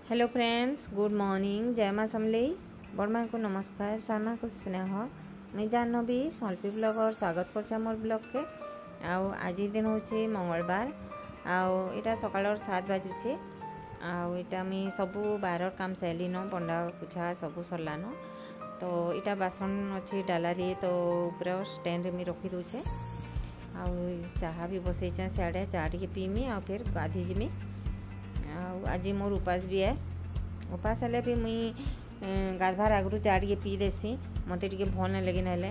Hello friends, good morning. जय माँ समलेई। बड़ माँ को नमस्कार, सान माँ को स्नेह। मुई जानवी स्वल्पी ब्लॉग और स्वागत कर मोर ब्लॉग के। आज दिन हूँ मंगलवार। आटा सकाल 7 बाजुचे। आटा मुई सबू बाहर काम सारे न पंडा पुछा सबू सरलान। तो इटा बासन अच्छी डालारे तो पूरा स्टैंड में रखी दूचे। चाह भी बसई सियाड़े चाह टे पीमी आ फिर गाधी जिमी। आज मोर उपास भी है। उपास हेले भी मुई गाधवार आगु चा टे पी देसी। मत टे भल नहीं लगे ना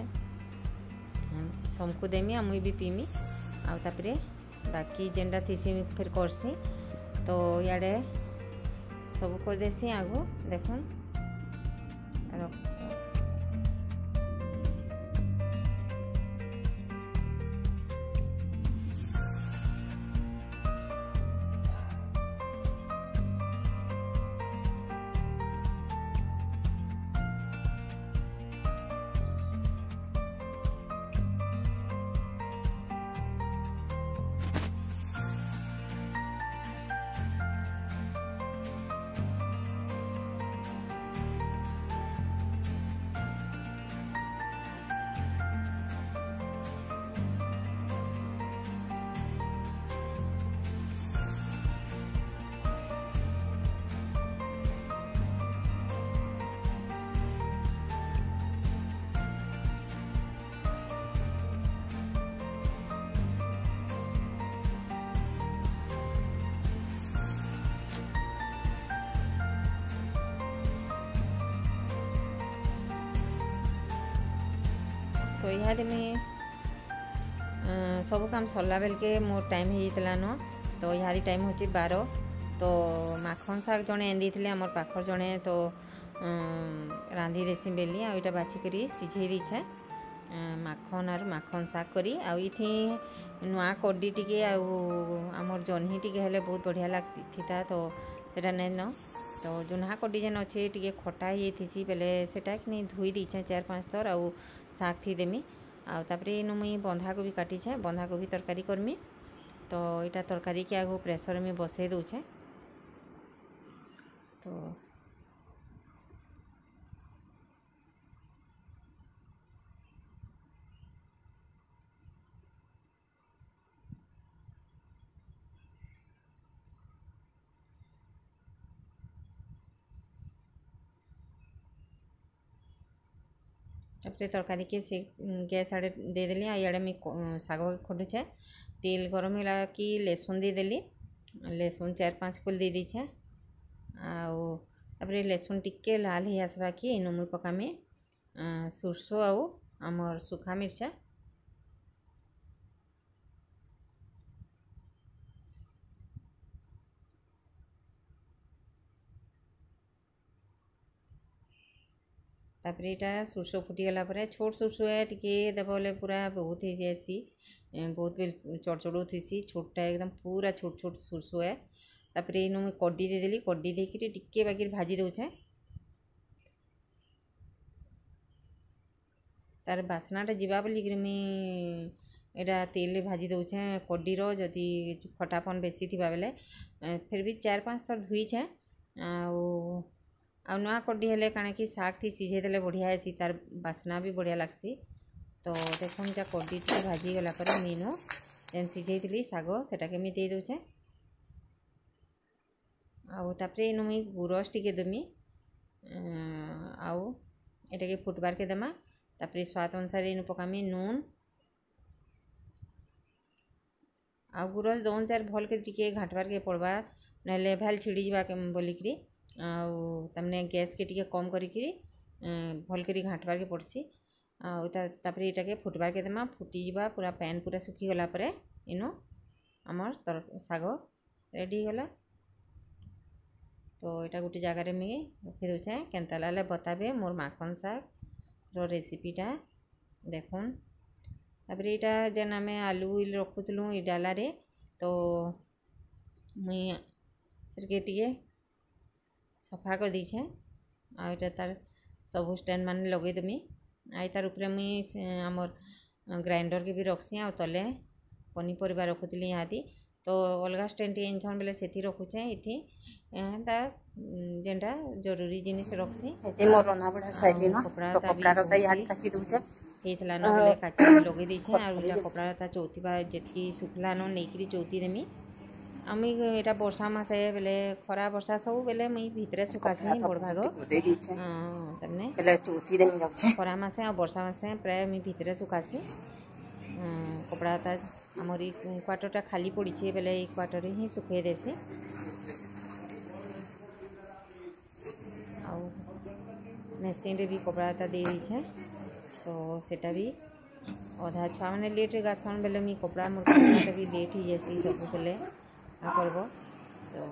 समको देमी आ मुई भी पीमी। आउे बाकी जेनटा थीसी फिर करसी। तो इे सब कर देसी आगु देखुन। तो इहादे में सब काम सरला बेल के मोर टाइम होता न। तो इहादी टाइम हूँ 12। तो माखन शाग जड़े एंदी थे आमर पाखर जड़े तो रांधि देसी बेली आईटा बाछिक सीझे दीछे माखन आर माखन शाग करी आथि नुआ कड्डी टिके आमर जह्नी टिके हेले बहुत बढ़िया लगती था। तो सेटा नहीं न। तो जुन्हा कड्डी जेन अच्छे टे खटा ही थी बेले सेटा कि नहीं धोई दीछे 4-5 थर आउ शाग थी देमी। आउे इन मुई बंधा कोबी काटीछे बंधा कोबी तरकारी करमी। तो यहाँ तरकारी के आगो प्रेसर में बसई दूचे। तो तरकारी के से गैस आड़े दे देली। इे मुझे शाग खोटुचे तेल गरम है कि लहसुन दे देली। लहसुन 4-5 कुल दे दीछे। आउे लहसुन टिके लाल ही आसवा कि इन मुई पकामी सुरसो आउ आमर सुखा मिर्चा। तापर यहाँ सुरसो फुटीगला छोट सुरसो है टी देवले पूरा बहुत ही जैसी बहुत भी चढ़चढ़ थी। छोटा एकदम पूरा छोट छोट सुरसो है। तापर इन मुझे कड्डी देदेली कड्डी देकर टिके बाकी भाजी दूचे। तार बासनाटा जीवा बोलिक मुई एटा तेल भाजी दूचे कड्डीर जदि खटापन बेसी थी बेले फिर भी 4-5 थर धुईछे। आ नुआ कड्डी हेले काଣା कि शाग थी सीझे देले बढ़िया है तार बासना भी बढ़िया लगसी। तो देखुन जा कड्डी टी भाजी गला पर मीनो जेन सीझे थी शाग सेटा के दे दूचे। आउे इन मुई गुरस टिके देमी आउ एटा के फुटबार के देमा। तापर स्वाद अनुसार इन पकामी नून आ गुरस दौन चार भल के टिके घाटबार के पड़वा ना भाल छिड़ी जावा बोलिकी तमने गैस के टिके कम करी भल करी घाटबार के पड़सी। तापर यहाँ के फुटबार के देमा फुटी जावा पूरा पैन पूरा सुखी गला परे इनो आमर शाग रेडी गला। तो यहाँ गोटे जगार मुझे रखी दूचे केन्ता लागे बताबे मोर माखन शाग रेसिपीटा देखुन। तापर यहाँ जेन आम आलू रखुलु डालारे तो मुई से टे सफा कर दीछे। आटा तार सब स्टैंड मान लगेदेमी। आई तार उपरे मुई आमर ग्राइंडर के भी रखसी आ तले पनीपरिया रखुली यहाँ तो अलग स्टैंड इनछन बेले से रखुचे इथि ता जेनटा जरूरी जिनिस रखसी एते मोर रंधा बड़ा साइली न तो कपड़ा रता याद काची दूचे हेतला न बेले काची लगे दी छे आर उटा कपड़ा ता चौथी बा जेतकी सुखला न नेकरी चौथी देमी आमी एटा वर्षा मासे बेले खरा वर्षा सब बेले मई भितरे सुकासी बड़ भाग दे दी छे तमने बेले चौथी देमी जाउछे खरा मासे आ वर्षा मासे प्राय मई भितरे सुकासी कपड़ा ता हमरी क्वार्टरटा खाली पड़ी छे बेले एक क्वार्टर ही सुखे देसी आ मेसिन रे भी कपड़ा ता दे दी छे तो सेटा भी अधा छुआ मैंने लेट गाछन बेले मी कपड़ा मोर कपड़ा भी लेट ही जैसी सब बेले आ करबो तो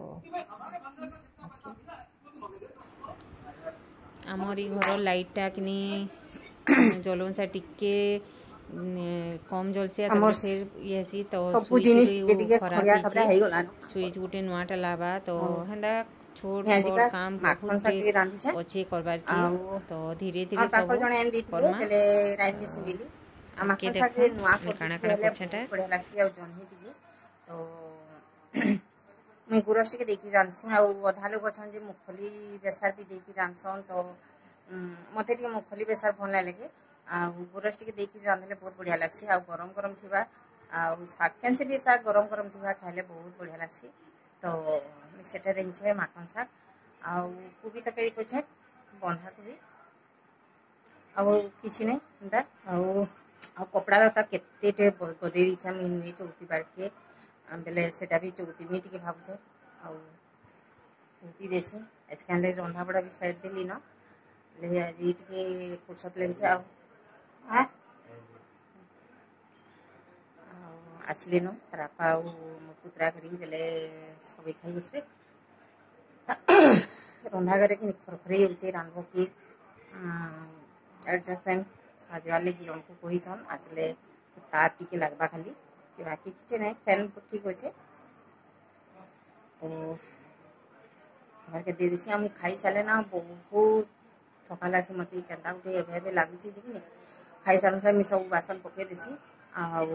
आमरी घर लाइटटा किनी जलून से टिके कम जलसी फिर ये सी तो सब जिनिस टिके खरिया खबरा हे गला स्विच गुटे नुआटा लाबा तो हेंदा छोट बड़ काम बहुत अच्छे करबार की तो धीरे धीरे सब जण एन दिथिले बेले राइन दिस मिली आमा के साथे नुआ काना काना करछटा बढ़िया लागसी आ जन्ही टिके तो मैं गुरस टिके देखि रानसी आ अधा लोग छन जे मुखली बेसार भी देखि रानसन तो मते टिके मुखली बेसार भल लागे आ गुरस टिके देखि रांधले बहुत बढ़िया लागसी आ गरम गरम थिबा आ साग केन से भी साग गरम गरम थिबा खाइले बहुत बढ़िया लागसी तो सेटा रेंचे माखन साग आ कोबी तरकारी करछे बंधा कोबी आ किछि नै अंदा आ कपड़ा लता केते टे गदे दिछा मिनुई चौथी बार के बेले सेटा भी चौथी मी टिके भाबुछे आ चौथी देसी एचकान ले रंधा बड़ा भी साइड देली न ले आज टिके फुर्सत लेछे आ आसले न तरापा पुतरा करी बेले सब खाई बसबे रंधा करे कि खरखरे होचे रांधबो कि एडजस्ट फैन साजवा लगी उनको कही छन आसले तार टिके लागबा खाली कि बाकी किछ नै फैन ठीक होचे तो घर के दे देसी हम खाई साले ना बहुत थकाला से मते केंदा उठे एभे लागु छी कि खाई साल से मी सब बासन पके देसी आ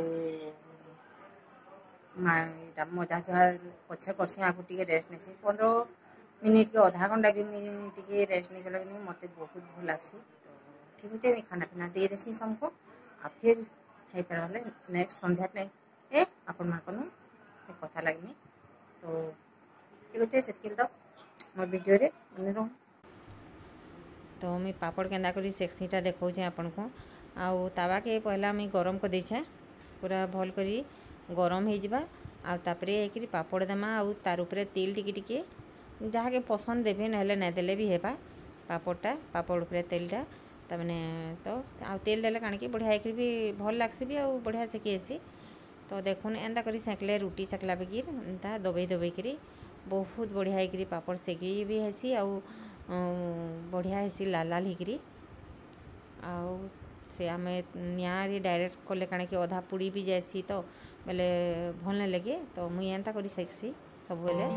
माइटा मजा पछे करसी आगु टिके रेस्ट नेसी 15 मिनिट के आधा घंटा भी टिके रेस्ट नहीं गला कि मते बहुत भल लागसी तो ठीक होचे मी खाना पीना दे देसी सबको आ फिर हे परले नेक्स्ट संध्या टाइम ए अपन मा कोन कथा लागनी तो ठीक होचे सेतकिल तो मोर वीडियो रे मन रहो तो मैं पापड़ केंदा करी सेक्सीटा देखौ छे आपन को आउ तावा के पहला मैं गरम कर दै छे पूरा भल करी गरम हो जावा आ तापरे एकरी पापड़ देमा आउ तार ऊपर तेल टिके टिके जहाँ के पसंद देबे नहले ना देले भी हेबा पापड़टा पापड़ ऊपर तेलटा तमने तो आ तेल देले काण की बढ़िया एकरी भी भल लागसी भी आ बढ़िया सेकी आसी तो देखुन एंदा करी सेकले रोटी सेकला बेगिर एंता दबे दबे करी बहुत बढ़िया एकरी पापड़ सेकी भी हेसी आ बढ़िया हेसी लाल लाल हेकरी आ से आम निआँ डायरेक्ट कले काण कि अधा पुड़ी भी जाएसी तो बेले भल नहीं लगे तो मुई एंता करी सेक्सी सब बेले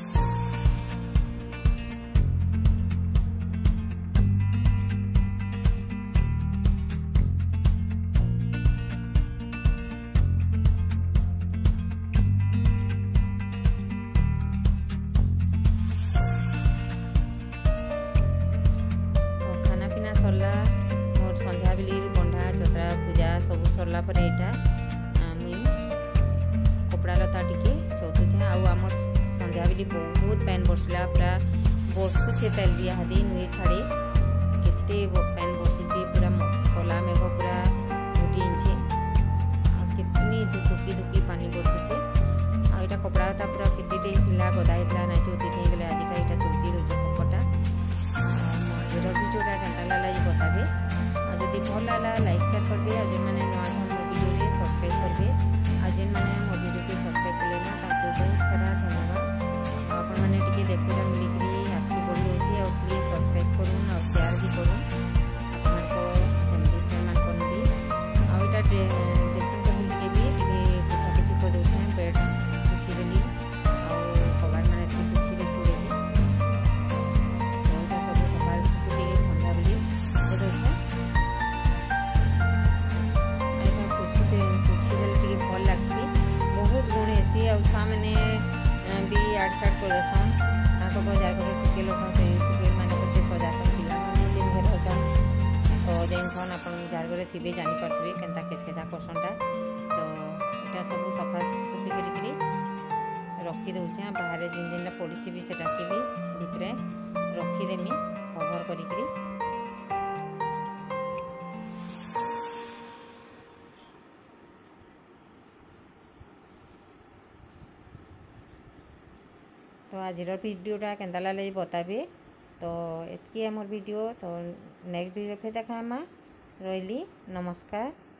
खाना पीना सरला मोर संध्या बेली बंधा चतरा पूजा सब सरला पर एटा मुई कपड़ा लता टिके चौथुचे आउ आम संध्या बेली बहुत पैन बसला पूरा बसुचे तेल भी हादी नुई छाड़े केते पैन बसुचे पूरा कला मेघ पूरा घुटी इंचे कितनी दुकी दुकी पानी बसुचे आ एटा कपड़ा लता पूरा केते थिला गदा हितला ना चौथी थई गेले आज का एटा चौथी होचे सबटा मजेर वीडियोटा केनता लागला जे बताबे आ जदी भल लागला लाइक शेयर करबे आ जे माने नवा हम वीडियो रे सब्सक्राइब करबे आ जे माने मो वीडियो के सब्सक्राइब करले ना ताको बहुत सारा धन्यवाद आपण माने टिके देखुला मिलिकरी आपकी बड़ी होची और प्लीज सब्सक्राइब करूँ और शेयर भी करूँ अपन को फैमिली फ्रेंड मान को भी आ एटा ड्रेसिंग टेबल के भी टिके कुछ कुछ को देउछे बेड कुछ देली और कवर माने कुछ देसी देली तो एटा सब सफाई टिके संध्या बेली दे देउछे एटा कुछ देल टिके भल लाग ଝାଡ଼ ସାଡ଼ କରିଦେସନ୍ ତାଙ୍କ ବଜାର ଘରେ ଟୁକେଲ୍ ଅଛନ୍ ସେ ଟୁକେଲ୍ ମାନେ ପଛେ ସଜାସନ୍ ପିଲାମାନେ ଯେନ୍ ଘରେ ଅଛନ୍ ତ ଯେନ୍ସନ୍ ଆପଣ ଯାହାର ଘରେ ଥିବେ ଜାଣିପାରୁଥିବେ କେନ୍ତା କେଚକେଚା କରସନ୍ଟା ତ ଏଇଟା ସବୁ ସଫା ସୁଫି କରିକିରି ରଖି ଦଉଛେ ବାହାରେ ଯେନ୍ ଯେନ୍ଟା ପଡ଼ିଛି ବି ସେଟାକେ ବି ଭିତରେ ରଖିଦେମି କଭର କରିକିରି तो आजिर भिडियोटा केन्ता लागले बताबे तो एतकी आमर भिडियो तो नेक्स्ट भिडियो फिर देखा रही नमस्कार।